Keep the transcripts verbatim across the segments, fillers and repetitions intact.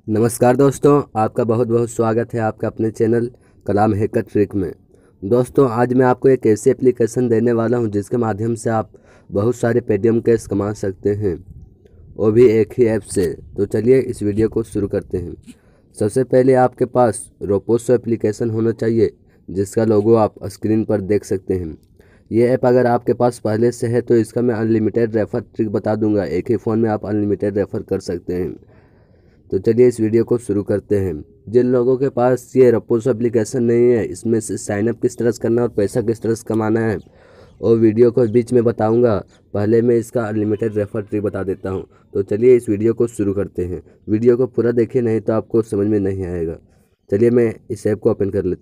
नमस्कार दोस्तों, आपका बहुत बहुत स्वागत है आपका अपने चैनल कलाम हैकर ट्रिक में। दोस्तों, आज मैं आपको एक ऐसी एप्लीकेशन देने वाला हूं जिसके माध्यम से आप बहुत सारे पेटीएम कैश कमा सकते हैं, वो भी एक ही ऐप से। तो चलिए इस वीडियो को शुरू करते हैं। सबसे पहले आपके पास रोपोसो एप्लीकेशन होना चाहिए, जिसका लोगो आप स्क्रीन पर देख सकते हैं। ये ऐप अगर आपके पास पहले से है तो इसका मैं अनलिमिटेड रेफ़र ट्रिक बता दूंगा। एक ही फ़ोन में आप अनलिमिटेड रेफ़र कर सकते हैं। तो चलिए इस वीडियो को शुरू करते हैं। जिन लोगों के पास ये रोपोसो एप्लीकेशन नहीं है, इसमें से साइनअप किस तरह से करना है और पैसा किस तरह से कमाना है, और वीडियो को बीच में बताऊंगा। पहले मैं इसका अनलिमिटेड रेफर ट्री बता देता हूं। तो चलिए इस वीडियो को शुरू करते हैं। वीडियो को पूरा देखिए, नहीं तो आपको समझ में नहीं आएगा। चलिए मैं इस ऐप को ओपन कर लेता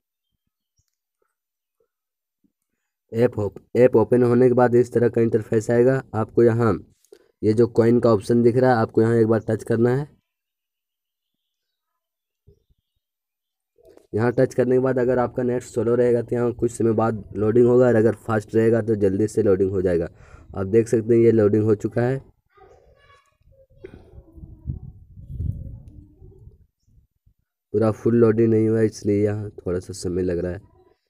हूँ। ऐप ऐप ओपन होने के बाद इस तरह का इंटरफेस आएगा। आपको यहाँ ये जो कॉइन का ऑप्शन दिख रहा है, आपको यहाँ एक बार टच करना है। यहाँ टच करने के बाद अगर आपका नेट स्लो रहेगा तो यहाँ कुछ समय बाद लोडिंग होगा, और अगर फास्ट रहेगा तो जल्दी से लोडिंग हो जाएगा। आप देख सकते हैं ये लोडिंग हो चुका है। पूरा फुल लोडिंग नहीं हुआ, इसलिए यहाँ थोड़ा सा समय लग रहा है।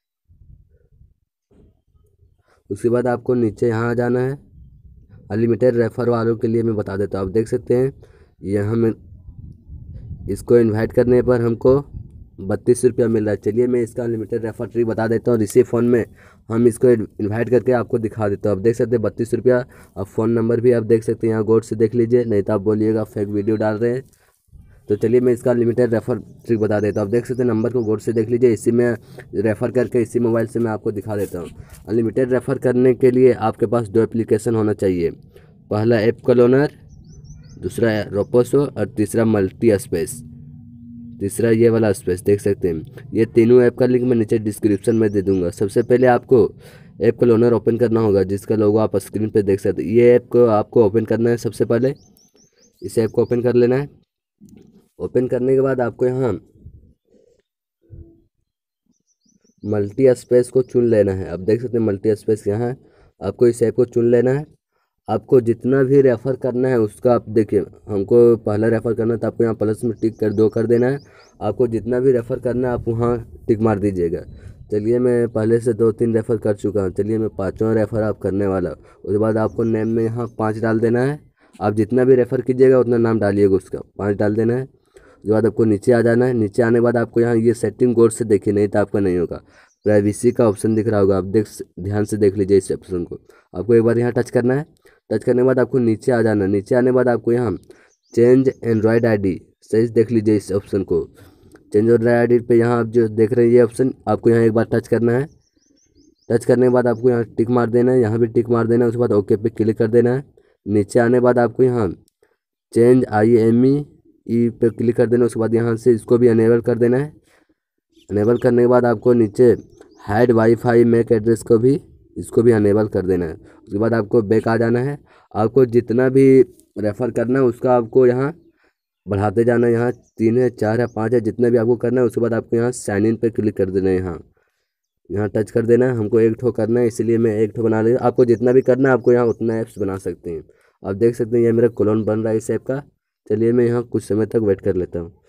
उसके बाद आपको नीचे यहाँ आ जाना है। अनलिमिटेड रेफर वालों के लिए मैं बता देता हूँ। आप देख सकते हैं यहाँ में इसको इन्वाइट करने पर हमको बत्तीस रुपया मिल रहा है। चलिए मैं इसका अनलिमिटेड रेफर ट्री बता देता हूँ। इसी फ़ोन में हम इसको इन्वाइट करके आपको दिखा देता हूँ। आप देख सकते हैं बत्तीस रुपया। अब फ़ोन नंबर भी आप देख सकते हैं, यहाँ गौर से देख लीजिए, नहीं तो आप बोलिएगा फेक वीडियो डाल रहे हैं। तो चलिए मैं इसका अनलिमिटेड रेफर ट्रिक बता देता हूँ। आप देख सकते हैं, नंबर को गौर से देख लीजिए। इसी में रेफ़र करके इसी मोबाइल से मैं आपको दिखा देता हूँ। अनलिमिटेड रेफ़र करने के लिए आपके पास दो एप्लीकेशन होना चाहिए। पहला ऐप क्लोनर, दूसरा रोपोसो, और तीसरा मल्टी स्पेस, तीसरा ये वाला स्पेस। देख सकते हैं ये तीनों ऐप का लिंक मैं नीचे डिस्क्रिप्शन में दे दूंगा। सबसे पहले आपको ऐप क्लोनर ओपन करना होगा, जिसका लोगो आप स्क्रीन पे देख सकते हैं। ये ऐप को आपको ओपन करना है। सबसे पहले इस ऐप को ओपन कर लेना है। ओपन करने के बाद आपको यहाँ मल्टी स्पेस को चुन लेना है। आप देख सकते हैं मल्टी स्पेस यहाँ है। आपको इस ऐप को चुन लेना है। आपको जितना भी रेफ़र करना है उसका आप देखिए, हमको पहला रेफ़र करना था, आपको यहाँ प्लस में टिक कर दो कर देना है। आपको जितना भी रेफ़र करना है आप वहाँ टिक मार दीजिएगा। चलिए मैं पहले से दो तीन रेफ़र कर चुका हूँ। चलिए मैं पाँचवा रेफ़र आप करने वाला हूँ। उसके बाद आपको नेम में यहाँ पाँच डाल देना है। आप जितना भी रेफ़र कीजिएगा उतना नाम डालिएगा, उसका पाँच डाल देना है। उसके बाद आपको नीचे आ जाना है। नीचे आने के बाद आपको यहाँ ये सेटिंग गौर से देखिए, नहीं तो आपका नहीं होगा। प्राइवेसी का ऑप्शन दिख रहा होगा, आप देख ध्यान से देख लीजिए इस ऑप्शन को। आपको एक बार यहाँ टच करना है। टच करने के बाद आपको नीचे आ जाना। नीचे आने के बाद आपको यहाँ चेंज एंड्रॉयड आईडी, सही देख लीजिए इस ऑप्शन को। चेंज एंड्रॉयड आईडी पे यहाँ आप जो देख रहे हैं ये ऑप्शन, आपको यहाँ एक बार टच करना है। टच करने के बाद आपको यहाँ टिक मार देना है, यहाँ भी टिक मार देना है। उसके बाद ओके पे क्लिक कर देना है। नीचे आने के बाद आपको यहाँ चेंज आई एम ई पे क्लिक कर देना है। उसके बाद यहाँ से इसको भी अनेबल कर देना है। अनेबल करने के बाद आपको नीचे हाइड वाईफाई मैक एड्रेस को भी, इसको भी अनेबल कर देना है। उसके बाद आपको बैक आ जाना है। आपको जितना भी रेफ़र करना है उसका आपको यहाँ बढ़ाते जाना है। यहाँ तीन है, चार है, पाँच है, जितना भी आपको करना है। उसके बाद आपको यहाँ साइन इन पे क्लिक कर देना है। यहाँ यहाँ टच कर देना है। हमको एक ठो करना है, इसलिए मैं एक ठो बना लिया। आपको जितना भी करना है आपको यहाँ उतना ऐप्स बना सकते हैं। आप देख सकते हैं ये मेरा क्लोन बन रहा है इस ऐप का। चलिए मैं यहाँ कुछ समय तक वेट कर लेता हूँ।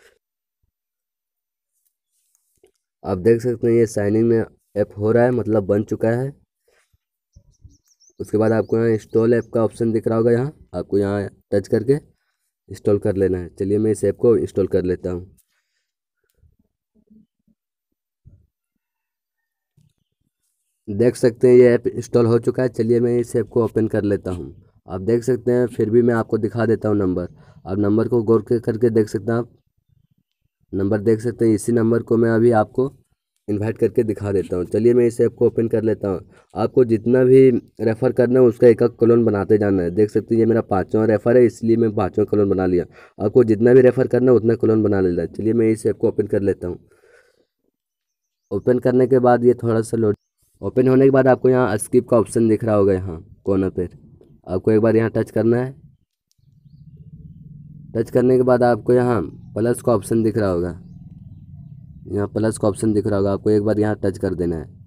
आप देख सकते हैं ये साइनिंग में ऐप हो रहा है, मतलब बन चुका है। उसके बाद आपको यहाँ इंस्टॉल ऐप का ऑप्शन दिख रहा होगा, यहाँ आपको यहाँ टच करके इंस्टॉल कर लेना है। चलिए मैं इस ऐप को इंस्टॉल कर लेता हूँ। देख सकते हैं ये ऐप इंस्टॉल हो चुका है। चलिए मैं इस ऐप को ओपन कर लेता हूँ। आप देख सकते हैं, फिर भी मैं आपको दिखा देता हूँ नंबर। आप नंबर को गौर के करके देख सकते हैं। आप नंबर देख सकते हैं, इसी नंबर को मैं अभी आपको इन्वाइट करके दिखा देता हूँ। चलिए मैं इस ऐप को ओपन कर लेता हूँ। आपको जितना भी रेफ़र करना है उसका एक एक क्लोन बनाते जाना है। देख सकते हैं ये मेरा पाँचवा रेफ़र है, इसलिए मैं पाँचवा क्लोन बना लिया। आपको जितना भी रेफ़र करना है उतना क्लोन बना लेना है। चलिए मैं इस ऐप को ओपन कर लेता हूँ। ओपन करने के बाद ये थोड़ा सा लोड, ओपन होने के बाद आपको यहाँ स्किप का ऑप्शन दिख रहा होगा, यहाँ कोना पर आपको एक बार यहाँ टच करना है। टच करने के बाद आपको यहाँ प्लस का ऑप्शन दिख रहा होगा, यहाँ प्लस का ऑप्शन दिख रहा होगा, आपको एक बार यहाँ टच कर देना है।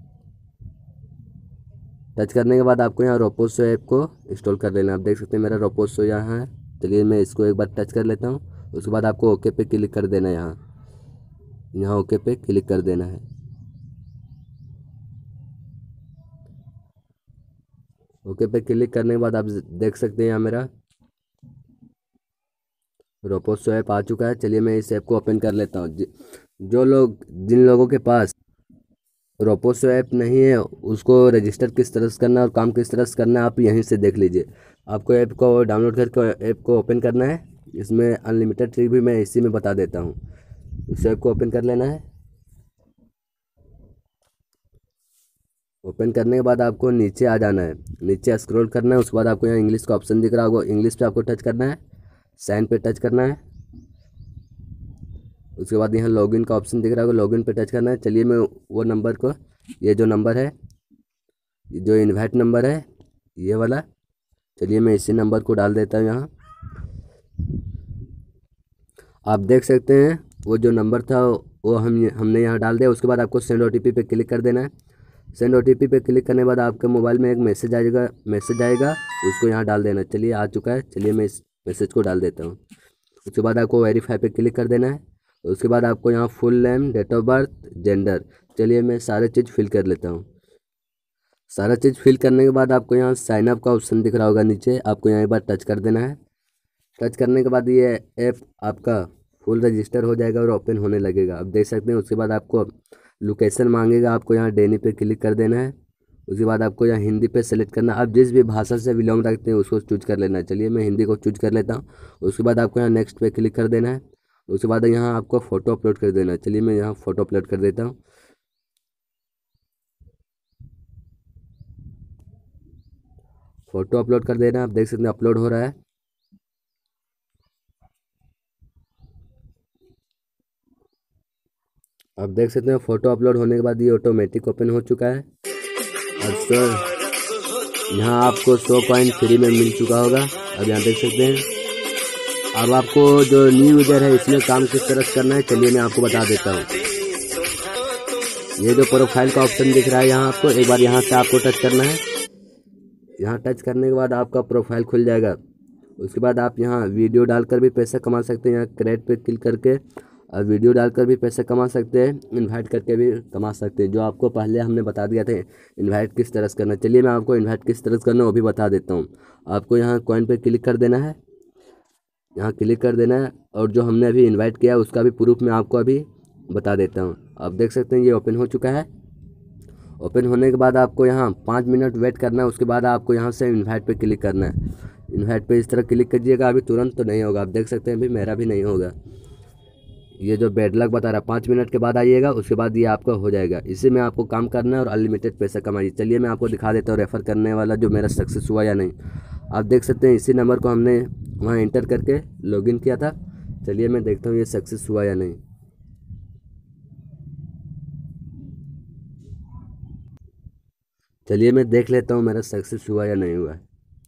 टच करने के बाद आपको यहाँ रोपोसो ऐप को इंस्टॉल कर लेना है। आप देख सकते हैं मेरा रोपोसो यहाँ है। चलिए मैं इसको एक बार टच कर लेता हूँ। उसके बाद आपको ओके पे क्लिक कर देना है। यहाँ यहाँ ओके पे क्लिक कर देना है। ओके पे क्लिक करने के बाद आप देख सकते हैं यहाँ मेरा रोपोसो ऐप आ चुका है। चलिए मैं इस ऐप को ओपन कर लेता हूँ। जो लोग जिन लोगों के पास रोपोसो ऐप नहीं है उसको रजिस्टर किस तरह से करना है और काम किस तरह से करना है आप यहीं से देख लीजिए। आपको ऐप को डाउनलोड करके ऐप को ओपन करना है। इसमें अनलिमिटेड ट्रिक भी मैं इसी में बता देता हूँ। इस ऐप को ओपन कर लेना है। ओपन करने के बाद आपको नीचे आ जाना है, नीचे स्क्रॉल करना है। उसके बाद आपको यहाँ इंग्लिश का ऑप्शन दिख रहा होगा, इंग्लिश पे आपको टच करना है, साइन पे टच करना है। उसके बाद यहाँ लॉगिन का ऑप्शन दिख रहा होगा, लॉगिन पे टच करना है। चलिए मैं वो नंबर को, ये जो नंबर है, जो इनवाइट नंबर है ये वाला, चलिए मैं इसी नंबर को डाल देता हूँ यहाँ। आप देख सकते हैं वो जो नंबर था वो हम हमने यहाँ डाल दिया। उसके बाद आपको सेंड ओटीपी पे क्लिक कर देना है। सेंड ओटीपी पे क्लिक करने के बाद आपके मोबाइल में एक मैसेज आएगा मैसेज आएगा उसको यहाँ डाल देना। चलिए आ चुका है, चलिए मैं इस मैसेज को डाल देता हूँ। उसके बाद आपको वेरीफाई पे क्लिक कर देना है। उसके बाद आपको यहाँ full name, date of birth, gender, चलिए मैं सारे चीज़ फिल कर लेता हूँ। सारा चीज़ फिल करने के बाद आपको यहाँ साइन अप का ऑप्शन दिख रहा होगा नीचे, आपको यहाँ एक बार टच कर देना है। टच करने के बाद ये ऐप आपका फुल रजिस्टर हो जाएगा और ओपन होने लगेगा, आप देख सकते हैं। उसके बाद आपको लोकेशन मांगेगा, आपको यहाँ डेनी पे क्लिक कर देना है। उसके बाद आपको यहाँ हिंदी पे सेलेक्ट करना है। आप जिस भी भाषा से बिलोंग रखते हैं उसको चूज कर लेना है। चलिए मैं हिंदी को चूज कर लेता हूँ। उसके बाद आपको यहाँ नेक्स्ट पे क्लिक कर देना है। उसके बाद यहाँ आपको फ़ोटो अपलोड कर देना है। चलिए मैं यहाँ फ़ोटो अपलोड कर देता हूँ। फ़ोटो अपलोड कर देना, आप देख सकते हैं अपलोड हो रहा है। आप देख सकते हैं फ़ोटो अपलोड होने के बाद ये ऑटोमेटिक ओपन हो चुका है। और सर यहाँ आपको सौ पॉइंट फ्री में मिल चुका होगा, अब यहाँ देख सकते हैं। अब आपको जो न्यू यूजर है इसमें काम किस तरह से करना है चलिए मैं आपको बता देता हूँ। ये जो प्रोफाइल का ऑप्शन दिख रहा है यहाँ आपको एक बार यहाँ से आपको टच करना है। यहाँ टच करने के बाद आपका प्रोफाइल खुल जाएगा। उसके बाद आप यहाँ वीडियो डालकर भी पैसा कमा सकते हैं। यहाँ क्रिएट पे क्लिक करके और वीडियो डालकर भी पैसे कमा सकते हैं, इनवाइट करके भी कमा सकते हैं, जो आपको पहले हमने बता दिया था इनवाइट किस तरह से करना। चलिए मैं आपको इनवाइट किस तरह से करना वो भी बता देता हूँ। आपको यहाँ कॉइन पे क्लिक कर देना है, यहाँ क्लिक कर देना है और जो हमने अभी इनवाइट किया उसका भी प्रूफ मैं आपको अभी बता देता हूँ। आप देख सकते हैं ये ओपन हो चुका है। ओपन होने के बाद आपको यहाँ पाँच मिनट वेट करना है। उसके बाद आपको यहाँ से इन्वाइट पे क्लिक करना है। इन्वाइट पे इस तरह क्लिक कीजिएगा, अभी तुरंत तो नहीं होगा, आप देख सकते हैं अभी मेरा भी नहीं होगा। ये जो बैड लक बता रहा है पाँच मिनट के बाद आइएगा, उसके बाद ये आपका हो जाएगा। इसी में आपको काम करना है और अनलिमिटेड पैसा कमाइए। चलिए मैं आपको दिखा देता हूँ रेफ़र करने वाला जो मेरा सक्सेस हुआ या नहीं। आप देख सकते हैं इसी नंबर को हमने वहाँ इंटर करके लॉगिन किया था। चलिए मैं देखता हूँ ये सक्सेस हुआ या नहीं। चलिए मैं देख लेता हूँ मेरा सक्सेस हुआ या नहीं हुआ।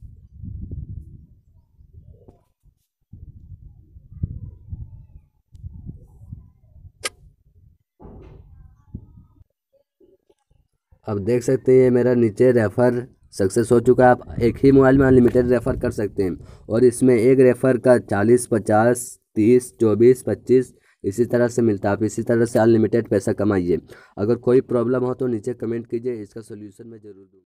अब देख सकते हैं ये मेरा नीचे रेफ़र सक्सेस हो चुका है। आप एक ही मोबाइल में अनलिमिटेड रेफ़र कर सकते हैं और इसमें एक रेफ़र का चालीस, पचास, तीस, चौबीस, पच्चीस इसी तरह से मिलता है। आप इसी तरह से अनलिमिटेड पैसा कमाइए। अगर कोई प्रॉब्लम हो तो नीचे कमेंट कीजिए, इसका सोल्यूशन मैं ज़रूर दूँ।